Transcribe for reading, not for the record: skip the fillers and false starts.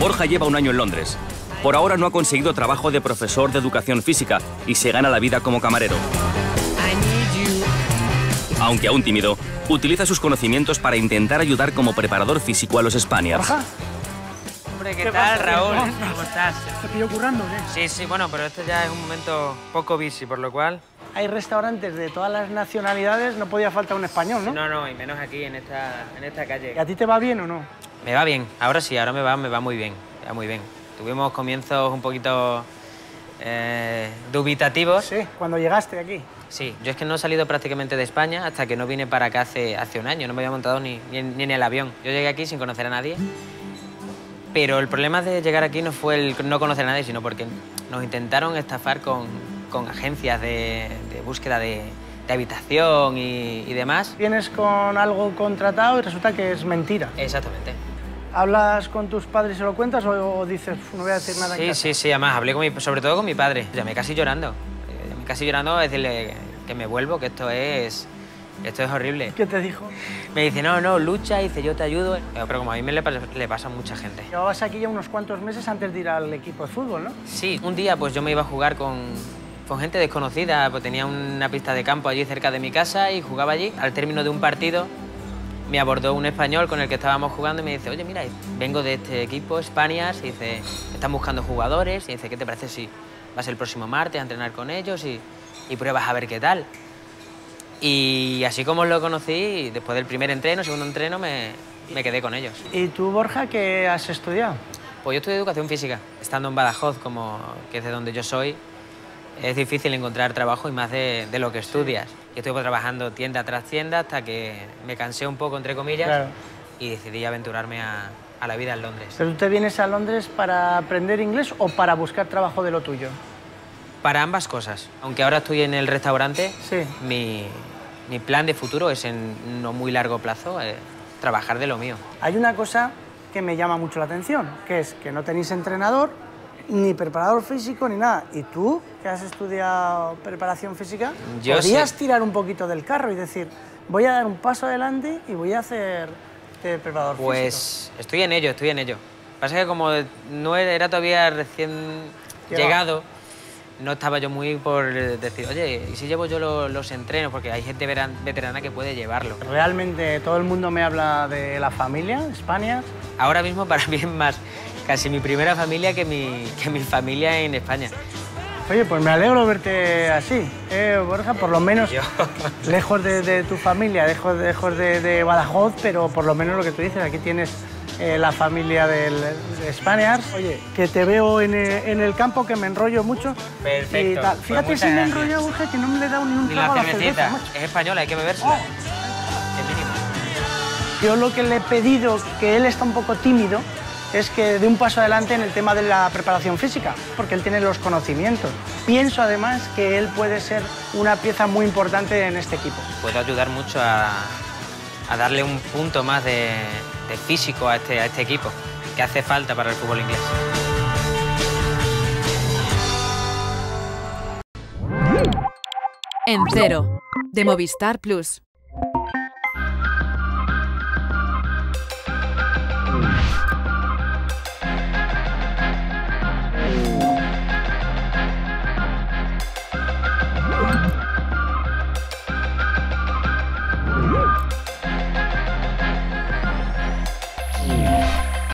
Borja lleva un año en Londres. Por ahora no ha conseguido trabajo de profesor de educación física y se gana la vida como camarero. Aunque aún tímido, utiliza sus conocimientos para intentar ayudar como preparador físico a los Spaniards. Borja. Hombre, ¿qué tal, Raúl? ¿Cómo estás? ¿Te pillo currando o qué? Sí, bueno, pero este ya es un momento poco busy, por lo cual... Hay restaurantes de todas las nacionalidades, no podía faltar un español, ¿no? No, y menos aquí, en esta calle. ¿Y a ti te va bien o no? Me va bien, ahora sí, ahora me va muy bien, Tuvimos comienzos un poquito dubitativos. Sí, cuando llegaste aquí. Sí, yo es que no he salido prácticamente de España hasta que no vine para acá hace un año, no me había montado ni en el avión. Yo llegué aquí sin conocer a nadie, pero el problema de llegar aquí no fue el no conocer a nadie, sino porque nos intentaron estafar con agencias de búsqueda de habitación y demás. Vienes con algo contratado y resulta que es mentira. Exactamente. ¿Hablas con tus padres y se lo cuentas o dices, no voy a decir nada en casa? Sí, además hablé sobre todo con mi padre. Llamé casi llorando. A decirle que me vuelvo, que esto es horrible. ¿Qué te dijo? Me dice, no, lucha, dice, yo te ayudo. Pero como a mí le pasa a mucha gente. Llevabas aquí ya unos cuantos meses antes de ir al equipo de fútbol, ¿no? Sí, un día pues yo me iba a jugar con gente desconocida, pues tenía una pista de campo allí cerca de mi casa y jugaba allí. Al término de un partido me abordó un español con el que estábamos jugando y me dice, oye, mira, vengo de este equipo, Spaniards, y dice, están buscando jugadores, y dice, ¿qué te parece si vas el próximo martes a entrenar con ellos y pruebas a ver qué tal? Y así como lo conocí, después del primer entreno, segundo entreno, me quedé con ellos. ¿Y tú, Borja, qué has estudiado? Pues yo estudié educación física. Estando en Badajoz, que es de donde yo soy, es difícil encontrar trabajo y más de lo que estudias. Yo estuve trabajando tienda tras tienda hasta que me cansé un poco, entre comillas, claro, y decidí aventurarme a la vida en Londres. ¿Pero tú te vienes a Londres para aprender inglés o para buscar trabajo de lo tuyo? Para ambas cosas. Aunque ahora estoy en el restaurante, sí, mi plan de futuro es en no muy largo plazo trabajar de lo mío. Hay una cosa que me llama mucho la atención, que es que no tenéis entrenador, ni preparador físico, ni nada. ¿Y tú, que has estudiado preparación física, podrías tirar un poquito del carro y decir, voy a dar un paso adelante y voy a hacer de preparador físico? Pues estoy en ello. Pasa que como no era todavía recién llegado, no estaba yo muy por decir, oye, ¿y si llevo yo los entrenos? Porque hay gente veterana que puede llevarlo. Realmente todo el mundo me habla de la familia, Spaniards. Ahora mismo para mí es más casi mi primera familia que mi familia en España. Oye, pues me alegro verte así, Borja, por lo menos lejos de tu familia, lejos de Badajoz, pero por lo menos lo que tú dices, aquí tienes la familia de Spaniards. Oye, que te veo en el campo, que me enrollo mucho. Perfecto. Y tal. Fíjate pues si me he enrollado, Borja, que no me le he dado ni un trago a la cerveza, macho. Es española, hay que bebérsela. Es mínimo. Yo lo que le he pedido, que él está un poco tímido, es que dé un paso adelante en el tema de la preparación física, porque él tiene los conocimientos. Pienso, además, que él puede ser una pieza muy importante en este equipo. Puedo ayudar mucho a darle un punto más de físico a este equipo, que hace falta para el fútbol inglés. En Cero, de Movistar Plus. Yeah.